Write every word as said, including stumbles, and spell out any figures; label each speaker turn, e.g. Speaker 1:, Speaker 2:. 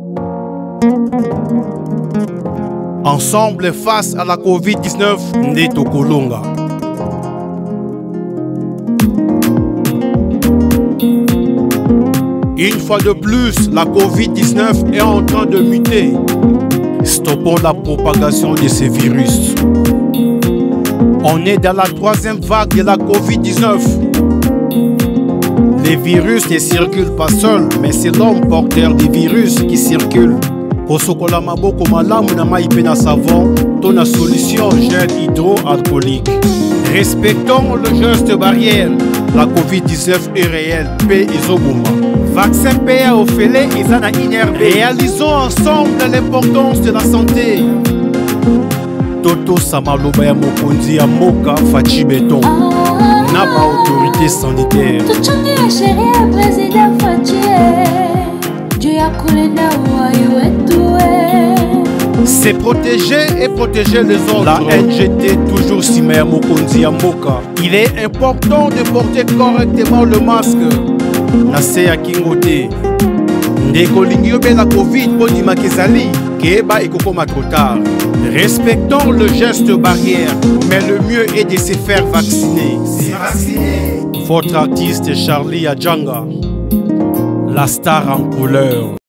Speaker 1: Ensemble face à la Covid dix-neuf, Neto Kolonga. Une fois de plus, la Covid dix-neuf est en train de muter. Stoppons la propagation de ces virus. On est dans la troisième vague de la Covid dix-neuf. Les virus ne circulent pas seuls, mais c'est l'homme porteur des virus qui circule. Pour ce qu'on a maboko malamu na maïpe na savon, ton la solution gel hydroalcoolique. Respectons le geste barrière. La Covid dix-neuf est réelle. P. Izobuma. Vaccin P A Ophélé et Zana Inerbe. Réalisons ensemble l'importance de la santé. Toto Samaloba ya Mokonzi ya Moka Fachi Beton. Na ba autorité sanitaire.
Speaker 2: Tuchungi ya sheria président Fachi. Dieu ya kulenda wayo wetu.
Speaker 1: C'est protéger et protéger les autres. La N G T toujours Simea Mokonzi ya Moka. Il est important de porter correctement le masque. Naseya Kingote. Ndeko lingi yobe la Covid poni makezali. Keba ekokoma trop tard. Respectons le geste barrière, mais le mieux est de se faire vacciner. Se vacciner. Votre artiste Charlie Adjanga, la star en couleur.